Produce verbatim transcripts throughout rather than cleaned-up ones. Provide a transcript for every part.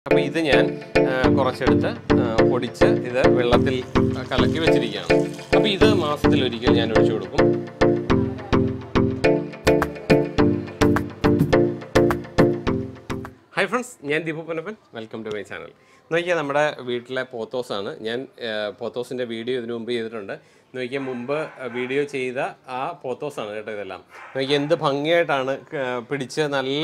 അപ്പോൾ ഇത് ഞാൻ കുറച്ചെടുത്ത് പൊടിച്ച് ഇത് വെള്ളത്തിൽ കലക്കി വെച്ചിരിക്കുകയാണ്. അപ്പോൾ ഇത് മാസത്തിലൊരിക്കൽ ഞാൻ ഒഴിച്ചു കൊടുക്കും. ഹായ് ഫ്രണ്ട്സ്, ഞാൻ Deepu Ponnappan. Welcome to my channel. നോക്കിയാൽ നമ്മുടെ വീട്ടിലെ പോത്തോസാണ്. ഞാൻ പോത്തോസിൻ്റെ വീഡിയോ ഇതിനു മുമ്പ് ചെയ്തിട്ടുണ്ട്. നോക്കിയാൽ മുമ്പ് വീഡിയോ ചെയ്ത ആ പോത്തോസാണ് കേട്ടോ ഇതെല്ലാം. നോക്കിയാൽ എന്ത് ഭംഗിയായിട്ടാണ് പിടിച്ച് നല്ല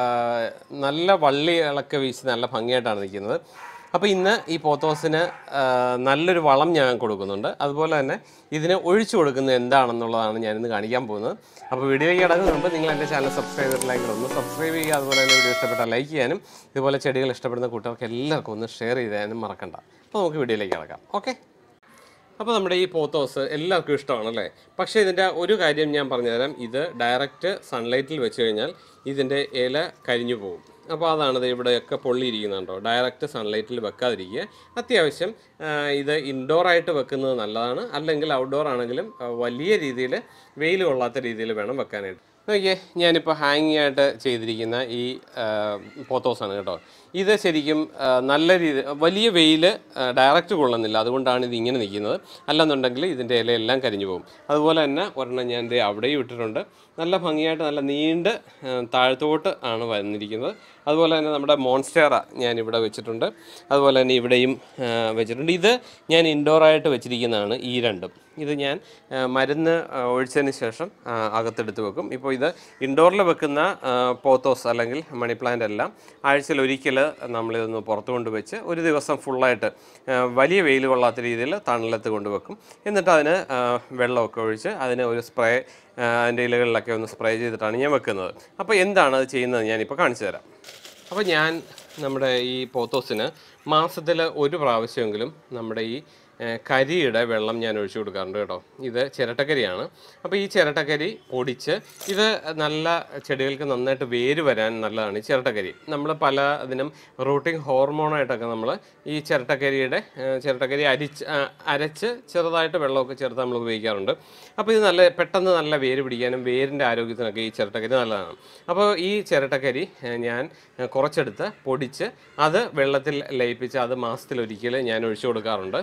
നല്ല വള്ളികളൊക്കെ വീശി നല്ല ഭംഗിയായിട്ടാണ് നിൽക്കുന്നത്. അപ്പോൾ ഇന്ന് ഈ പോത്തോസിന് നല്ലൊരു വളം ഞാൻ കൊടുക്കുന്നുണ്ട്. അതുപോലെ തന്നെ ഇതിന് ഒഴിച്ചു കൊടുക്കുന്നത് എന്താണെന്നുള്ളതാണ് ഞാനിന്ന് കാണിക്കാൻ പോകുന്നത്. അപ്പോൾ വീഡിയോയിലേക്ക് കിടക്കുന്ന മുമ്പ് നിങ്ങൾ എൻ്റെ ചാനൽ സബ്സ്ക്രൈബ് ചെയ്തിട്ടില്ലെങ്കിൽ ഒന്ന് സബ്സ്ക്രൈബ് ചെയ്യുക. അതുപോലെ തന്നെ വീഡിയോ ഇഷ്ടപ്പെട്ടാൽ ലൈക്ക് ചെയ്യാനും ഇതുപോലെ ചെടികൾ ഇഷ്ടപ്പെടുന്ന കൂട്ടുകാർക്ക് എല്ലാവർക്കും ഒന്ന് ഷെയർ ചെയ്താനും മറക്കണ്ട. അപ്പോൾ നമുക്ക് വീഡിയോയിലേക്ക് കിടക്കാം. ഓക്കെ, അപ്പോൾ നമ്മുടെ ഈ പോത്തോസ് എല്ലാവർക്കും ഇഷ്ടമാണല്ലേ. പക്ഷേ ഇതിൻ്റെ ഒരു കാര്യം ഞാൻ പറഞ്ഞുതരാം. ഇത് ഡയറക്റ്റ് സൺലൈറ്റിൽ വെച്ച് കഴിഞ്ഞാൽ ഇതിൻ്റെ ഇല കരിഞ്ഞു പോകും. അപ്പോൾ അതാണിത് ഇവിടെയൊക്കെ പൊള്ളിയിരിക്കുന്നുണ്ടോ. ഡയറക്റ്റ് സൺലൈറ്റിൽ വെക്കാതിരിക്കുക. അത്യാവശ്യം ഇത് ഇൻഡോറായിട്ട് വെക്കുന്നത് നല്ലതാണ്. അല്ലെങ്കിൽ ഔട്ട്ഡോർ ആണെങ്കിലും വലിയ രീതിയിൽ വെയിൽ കൊള്ളാത്ത രീതിയിൽ വേണം വെക്കാനായിട്ട്. നോക്കിയേ, ഞാനിപ്പോൾ ഹാങ്ങിങ് ആയിട്ട് ചെയ്തിരിക്കുന്ന ഈ പോത്തോസാണ് കേട്ടോ. ഇത് ശരിക്കും നല്ല രീതി വലിയ വെയിൽ ഡയറക്റ്റ് കൊള്ളുന്നില്ല, അതുകൊണ്ടാണ് ഇത് ഇങ്ങനെ നിൽക്കുന്നത്. അല്ലെന്നുണ്ടെങ്കിൽ ഇതിൻ്റെ ഇലയെല്ലാം കരിഞ്ഞു പോകും. അതുപോലെ തന്നെ ഒരെണ്ണം ഞാൻ ദേ അവിടെയും ഇട്ടിട്ടുണ്ട്. നല്ല ഭംഗിയായിട്ട് നല്ല നീണ്ട് താഴത്തോട്ട് ആണ് വന്നിരിക്കുന്നത്. അതുപോലെ തന്നെ നമ്മുടെ മോൺസ്റ്റേറ ഞാനിവിടെ വെച്ചിട്ടുണ്ട്. അതുപോലെ തന്നെ ഇവിടെയും വെച്ചിട്ടുണ്ട്. ഇത് ഞാൻ ഇൻഡോറായിട്ട് വെച്ചിരിക്കുന്നതാണ് ഈ രണ്ടും. ഇത് ഞാൻ മരുന്ന് ഒഴിച്ചതിന് ശേഷം അകത്തെടുത്ത് വെക്കും. ഇപ്പോൾ ഇത് ഇൻഡോറിൽ വെക്കുന്ന പോത്തോസ് അല്ലെങ്കിൽ മണി പ്ലാന്റ് എല്ലാം ആഴ്ചയിൽ ഒരിക്കൽ നമ്മളിതൊന്ന് പുറത്ത് കൊണ്ടുവച്ച് ഒരു ദിവസം ഫുള്ളായിട്ട് വലിയ വെയിൽ കൊള്ളാത്ത രീതിയിൽ തണലത്ത് കൊണ്ടുവെക്കും. എന്നിട്ട് അതിന് വെള്ളമൊക്കെ ഒഴിച്ച് അതിന് ഒരു സ്പ്രേ അതിൻ്റെ ഇലകളിലൊക്കെ ഒന്ന് സ്പ്രേ ചെയ്തിട്ടാണ് ഞാൻ വെക്കുന്നത്. അപ്പോൾ എന്താണ് അത് ചെയ്യുന്നത് ഞാനിപ്പോൾ കാണിച്ചു തരാം. അപ്പോൾ ഞാൻ നമ്മുടെ ഈ പോത്തോസിന് മാസത്തിൽ ഒരു പ്രാവശ്യമെങ്കിലും നമ്മുടെ ഈ കരിയുടെ വെള്ളം ഞാൻ ഒഴിച്ചു കൊടുക്കാറുണ്ട് കേട്ടോ. ഇത് ചിരട്ടക്കരിയാണ്. അപ്പോൾ ഈ ചിരട്ടക്കരി പൊടിച്ച് ഇത് നല്ല ചെടികൾക്ക് നന്നായിട്ട് വേര് വരാൻ നല്ലതാണ് ഈ ചിരട്ടക്കരി. നമ്മൾ പല ഇതിനും റൂട്ടിങ് ഹോർമോണായിട്ടൊക്കെ നമ്മൾ ഈ ചിരട്ടക്കരിയുടെ ചിരട്ടക്കരി അരിച്ച് അരച്ച് ചെറുതായിട്ട് വെള്ളമൊക്കെ ചേർത്ത് നമ്മൾ ഉപയോഗിക്കാറുണ്ട്. അപ്പോൾ ഇത് നല്ല പെട്ടെന്ന് നല്ല വേര് പിടിക്കാനും വേരിൻ്റെ ആരോഗ്യത്തിനൊക്കെ ഈ ചിരട്ടക്കരി നല്ലതാണ്. അപ്പോൾ ഈ ചിരട്ടക്കരി ഞാൻ കുറച്ചെടുത്ത് പൊടിച്ച് അത് വെള്ളത്തിൽ ലയിപ്പിച്ച് അത് മാസത്തിലൊരിക്കൽ ഞാൻ ഒഴിച്ചു കൊടുക്കാറുണ്ട്.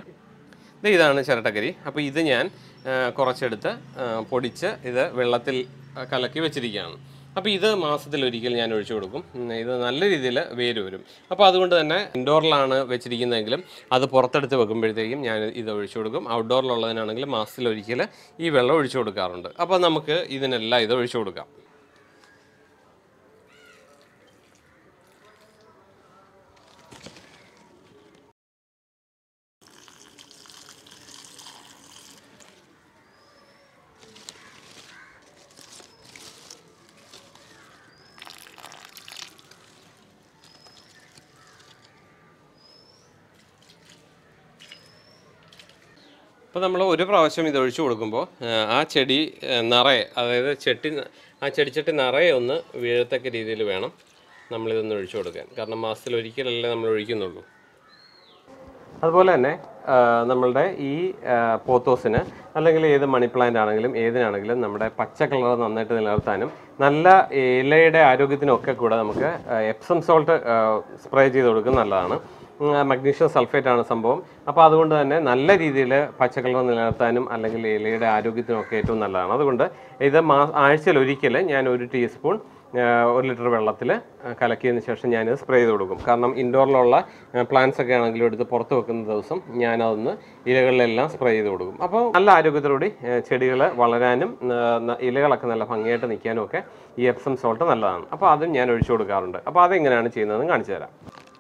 ഇതാണ് ചിരട്ടക്കരി. അപ്പോൾ ഇത് ഞാൻ കുറച്ചെടുത്ത് പൊടിച്ച് ഇത് വെള്ളത്തിൽ കലക്കി വെച്ചിരിക്കുകയാണ്. അപ്പോൾ ഇത് മാസത്തിലൊരിക്കൽ ഞാൻ ഒഴിച്ചു കൊടുക്കും. ഇത് നല്ല രീതിയിൽ വേര് വരും. അപ്പോൾ അതുകൊണ്ട് തന്നെ ഇൻഡോറിലാണ് വെച്ചിരിക്കുന്നതെങ്കിലും അത് പുറത്തെടുത്ത് വെക്കുമ്പോഴത്തേക്കും ഞാൻ ഇത് ഒഴിച്ചു കൊടുക്കും. ഔട്ട്ഡോറിലുള്ളതിനാണെങ്കിൽ മാസത്തിലൊരിക്കൽ ഈ വെള്ളം ഒഴിച്ചു കൊടുക്കാറുണ്ട്. അപ്പോൾ നമുക്ക് ഇതിനെല്ലാം ഇത് ഒഴിച്ചു കൊടുക്കാം. അപ്പോൾ നമ്മൾ ഒരു പ്രാവശ്യം ഇത് ഒഴിച്ചു കൊടുക്കുമ്പോൾ ആ ചെടി നിറയെ, അതായത് ചെട്ടി ആ ചെടിച്ചട്ടി നിറയെ ഒന്ന് വീഴത്തക്ക രീതിയിൽ വേണം നമ്മളിതൊന്ന് ഒഴിച്ചു കൊടുക്കാൻ. കാരണം മാസത്തിൽ ഒരിക്കലല്ലേ നമ്മൾ ഒഴിക്കുന്നുള്ളൂ. അതുപോലെ തന്നെ നമ്മളുടെ ഈ പോത്തോസിന് അല്ലെങ്കിൽ ഏത് മണി പ്ലാന്റ് ആണെങ്കിലും ഏതിനാണെങ്കിലും നമ്മുടെ പച്ച കളർ നന്നായിട്ട് നിലനിർത്താനും നല്ല ഇലയുടെ ആരോഗ്യത്തിനൊക്കെ കൂടെ നമുക്ക് എപ്സം സോൾട്ട് സ്പ്രേ ചെയ്ത് കൊടുക്കുന്നത് നല്ലതാണ്. മഗ്നീഷ്യം സൾഫേറ്റ് ആണ് സംഭവം. അപ്പോൾ അതുകൊണ്ട് തന്നെ നല്ല രീതിയിൽ പച്ചക്കളർ നിലനിർത്താനും അല്ലെങ്കിൽ ഇലയുടെ ആരോഗ്യത്തിനൊക്കെ ഏറ്റവും നല്ലതാണ്. അതുകൊണ്ട് ഇത് മാ ആഴ്ചയിൽ ഒരിക്കൽ ഞാൻ ഒരു ടീസ്പൂൺ ഒരു ലിറ്റർ വെള്ളത്തിൽ കലക്കിയതിന് ശേഷം ഞാനിത് സ്പ്രേ ചെയ്ത് കൊടുക്കും. കാരണം ഇൻഡോറിലുള്ള പ്ലാന്റ്സ് ഒക്കെ ആണെങ്കിലും എടുത്ത് പുറത്ത് വെക്കുന്ന ദിവസം ഞാനതൊന്ന് ഇലകളിലെല്ലാം സ്പ്രേ ചെയ്ത് കൊടുക്കും. അപ്പോൾ നല്ല ആരോഗ്യത്തോടുകൂടി ചെടികൾ വളരാനും ഇലകളൊക്കെ നല്ല ഭംഗിയായിട്ട് നിൽക്കാനും ഒക്കെ ഈ എപ്സം സോൾട്ട് നല്ലതാണ്. അപ്പോൾ അതും ഞാൻ ഒഴിച്ചു കൊടുക്കാറുണ്ട്. അപ്പോൾ അതെങ്ങനെയാണ് ചെയ്യുന്നതെന്ന് കാണിച്ചു തരാം.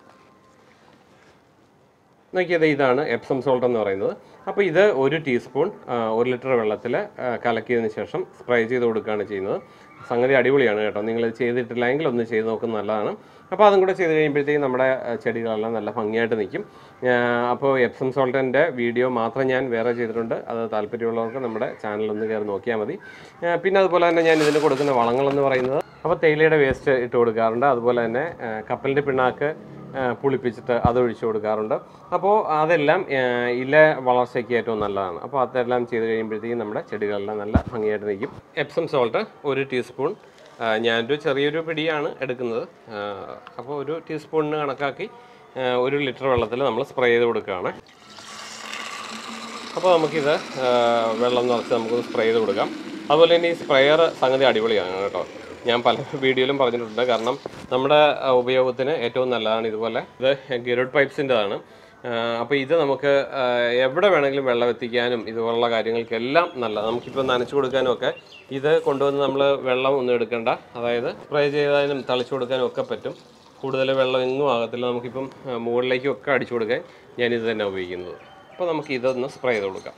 നോക്കിയത് ഇതാണ് എപ്സം സോൾട്ട് എന്ന് പറയുന്നത്. അപ്പോൾ ഇത് ഒരു ടീസ്പൂൺ ഒരു ലിറ്റർ വെള്ളത്തിൽ കലക്കിയതിന് ശേഷം സ്പ്രേ ചെയ്ത് കൊടുക്കുകയാണ് ചെയ്യുന്നത്. സംഗതി അടിപൊളിയാണ് കേട്ടോ. നിങ്ങൾ ചെയ്തിട്ടില്ലെങ്കിൽ ഒന്ന് ചെയ്ത് നോക്കുന്നത് നല്ലതാണ്. അപ്പോൾ അതും കൂടെ ചെയ്ത് കഴിയുമ്പോഴത്തേക്കും നമ്മുടെ ചെടികളെല്ലാം നല്ല ഭംഗിയായിട്ട് നിൽക്കും. അപ്പോൾ എപ്സം സോൾട്ടിൻ്റെ വീഡിയോ മാത്രം ഞാൻ വേറെ ചെയ്തിട്ടുണ്ട്. അത് താല്പര്യമുള്ളവർക്ക് നമ്മുടെ ചാനലൊന്ന് കയറി നോക്കിയാൽ മതി. പിന്നെ അതുപോലെ തന്നെ ഞാൻ ഇതിന് കൊടുക്കുന്ന വളങ്ങളെന്ന് പറയുന്നത്, അപ്പോൾ തേയിലയുടെ വേസ്റ്റ് ഇട്ട് കൊടുക്കാറുണ്ട്. അതുപോലെ തന്നെ കപ്പലിൻ്റെ പിണ്ണാക്ക് പുളിപ്പിച്ചിട്ട് അത് ഒഴിച്ചു കൊടുക്കാറുണ്ട്. അപ്പോൾ അതെല്ലാം ഇല വളർച്ചയ്ക്ക് ഏറ്റവും നല്ലതാണ്. അപ്പോൾ അതെല്ലാം ചെയ്ത് കഴിയുമ്പോഴത്തേക്കും നമ്മുടെ ചെടികളെല്ലാം നല്ല ഭംഗിയായിട്ട് നിൽക്കും. എപ്സം സോൾട്ട് ഒരു ടീസ്പൂൺ ഞാനൊരു ചെറിയൊരു പിടിയാണ് എടുക്കുന്നത്. അപ്പോൾ ഒരു ടീസ്പൂണിന് കണക്കാക്കി ഒരു ലിറ്റർ വെള്ളത്തിൽ നമ്മൾ സ്പ്രേ ചെയ്ത് കൊടുക്കുകയാണ്. അപ്പോൾ നമുക്കിത് വെള്ളം നിറച്ച് നമുക്ക് സ്പ്രേ ചെയ്ത് കൊടുക്കാം. അതുപോലെ തന്നെ ഈ സ്പ്രെയർ സംഗതി അടിപൊളിയാണ് കേട്ടോ. ഞാൻ പല വീഡിയോയിലും പറഞ്ഞിട്ടുണ്ട്. കാരണം നമ്മുടെ ഉപയോഗത്തിന് ഏറ്റവും നല്ലതാണ്. ഇതുപോലെ ഇത് ഗിരോഡ് പൈപ്സിൻ്റെതാണ്. അപ്പോൾ ഇത് നമുക്ക് എവിടെ വേണമെങ്കിലും വെള്ളം എത്തിക്കാനും ഇതുപോലുള്ള കാര്യങ്ങൾക്കെല്ലാം നല്ലതാണ്. നമുക്കിപ്പോൾ നനച്ചു കൊടുക്കാനും ഒക്കെ ഇത് കൊണ്ടുവന്ന് നമ്മൾ വെള്ളം ഒന്നും എടുക്കേണ്ട, അതായത് സ്പ്രേ ചെയ്യാനും തളിച്ചു കൊടുക്കാനും ഒക്കെ പറ്റും. കൂടുതൽ വെള്ളം എങ്ങും ആകത്തില്ല. നമുക്കിപ്പം മുകളിലേക്കും ഒക്കെ അടിച്ചു കൊടുക്കാൻ ഞാനിത് തന്നെ ഉപയോഗിക്കുന്നത്. അപ്പോൾ നമുക്ക് ഇതൊന്ന് സ്പ്രേ ചെയ്ത് കൊടുക്കാം.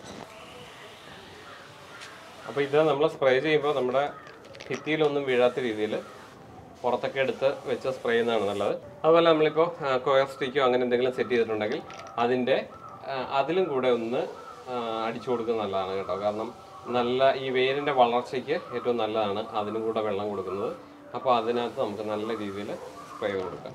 അപ്പോൾ ഇത് നമ്മൾ സ്പ്രേ ചെയ്യുമ്പോൾ നമ്മുടെ ഭിത്തിയിലൊന്നും വീഴാത്ത രീതിയിൽ പുറത്തൊക്കെ എടുത്ത് വെച്ച് സ്പ്രേ ചെയ്യുന്നതാണ് നല്ലത്. അതുപോലെ നമ്മളിപ്പോൾ കൊയർ സ്റ്റിക്കോ അങ്ങനെ എന്തെങ്കിലും സെറ്റ് ചെയ്തിട്ടുണ്ടെങ്കിൽ അതിൻ്റെ അതിലും കൂടെ ഒന്ന് അടിച്ചു കൊടുക്കുന്നത് നല്ലതാണ് കേട്ടോ. കാരണം നല്ല ഈ വേരിൻ്റെ വളർച്ചയ്ക്ക് ഏറ്റവും നല്ലതാണ് അതിനും കൂടെ വെള്ളം കൊടുക്കുന്നത്. അപ്പോൾ അതിനകത്ത് നമുക്ക് നല്ല രീതിയിൽ സ്പ്രേ ചെയ്ത് കൊടുക്കാം.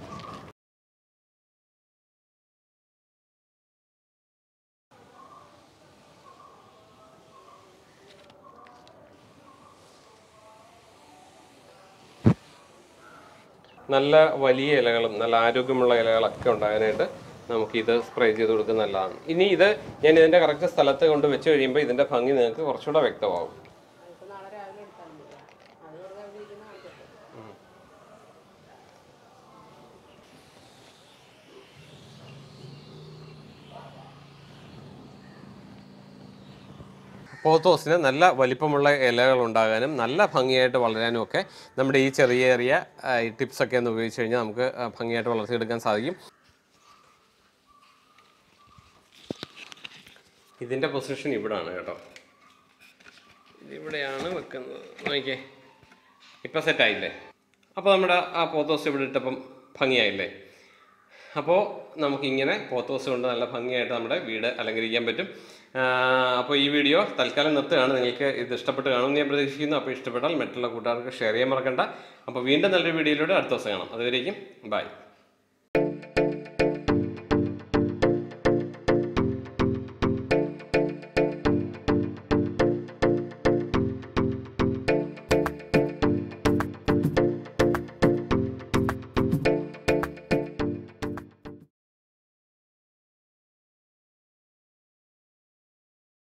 നല്ല വലിയ ഇലകളും നല്ല ആരോഗ്യമുള്ള ഇലകളൊക്കെ ഉണ്ടാകാനായിട്ട് നമുക്കിത് സ്പ്രേ ചെയ്ത് കൊടുക്കുന്നത് നല്ലതാണ്. ഇനി ഇത് ഞാൻ ഇതിൻ്റെ കറക്റ്റ് സ്ഥലത്ത് കൊണ്ട് വെച്ച് കഴിയുമ്പോൾ ഇതിൻ്റെ ഭംഗി നിങ്ങൾക്ക് കുറച്ചുകൂടെ വ്യക്തമാകും. പോത്തോസിന് നല്ല വലിപ്പമുള്ള ഇലകൾ ഉണ്ടാകാനും നല്ല ഭംഗിയായിട്ട് വളരാനും ഒക്കെ നമ്മുടെ ഈ ചെറിയ ചെറിയ ടിപ്സൊക്കെ ഒന്ന് ഉപയോഗിച്ച് കഴിഞ്ഞാൽ നമുക്ക് ഭംഗിയായിട്ട് വളർത്തിയെടുക്കാൻ സാധിക്കും. ഇതിൻ്റെ പൊസിഷൻ ഇവിടെയാണ് കേട്ടോ. ഇതിവിടെയാണ് വെക്കുന്നത്. നോക്കിയേ, ഇപ്പം സെറ്റായില്ലേ? അപ്പോൾ നമ്മുടെ ആ പോത്തോസ് ഇവിടെ ഇട്ടപ്പം ഭംഗിയായില്ലേ? അപ്പോൾ നമുക്കിങ്ങനെ പോത്തോസ് കൊണ്ട് നല്ല ഭംഗിയായിട്ട് നമ്മുടെ വീട് അലങ്കരിക്കാൻ പറ്റും. അപ്പോൾ ഈ വീഡിയോ തൽക്കാലം നിർത്തുകയാണ്. നിങ്ങൾക്ക് ഇത് ഇഷ്ടപ്പെട്ട് കാണുമെന്ന് ഞാൻ പ്രതീക്ഷിക്കുന്നു. അപ്പോൾ ഇഷ്ടപ്പെട്ടാൽ മറ്റുള്ള കൂട്ടുകാർക്ക് ഷെയർ ചെയ്യാൻ മറക്കണ്ട. അപ്പോൾ വീണ്ടും നല്ലൊരു വീഡിയോയിലൂടെ അടുത്ത ദിവസം കാണാം. അതുവരേക്കും ബൈ.